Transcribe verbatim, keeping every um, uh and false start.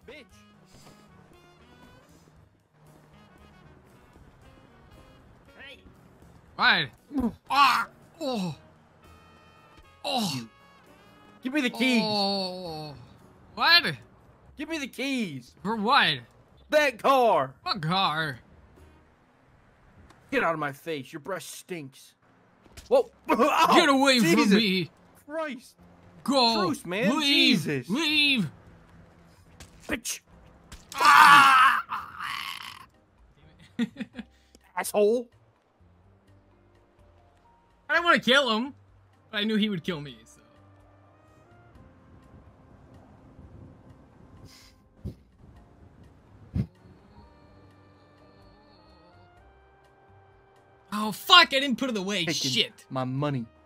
bitch. Hey. What? Ah! Oh! Oh! Give me the keys. Oh! What? Give me the keys. For what? That car. What car? Get out of my face. Your breath stinks. Whoa. Oh, Get away Jesus from me! Christ. Go! Truce, man. Leave! Jesus. Leave! Bitch. Ah! Asshole. I didn't want to kill him, but I knew he would kill me, so. Oh, fuck! I didn't put it away. Taking Shit. my money.